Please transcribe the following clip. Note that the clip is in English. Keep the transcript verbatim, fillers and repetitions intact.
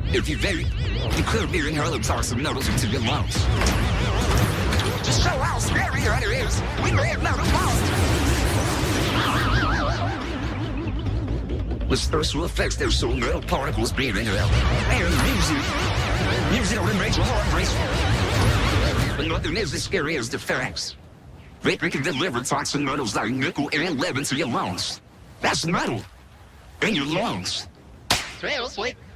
If you vary, you could be inhaling toxic metals into your lungs. To show how scary your other is, we may have never lost. With special effects, there's so metal particles being inhaled. And music. Music will make your heart race. But nothing is as scary as the facts. Vapor can deliver toxic metals like nickel and lead into your lungs. That's metal in your lungs. Trail, sweet.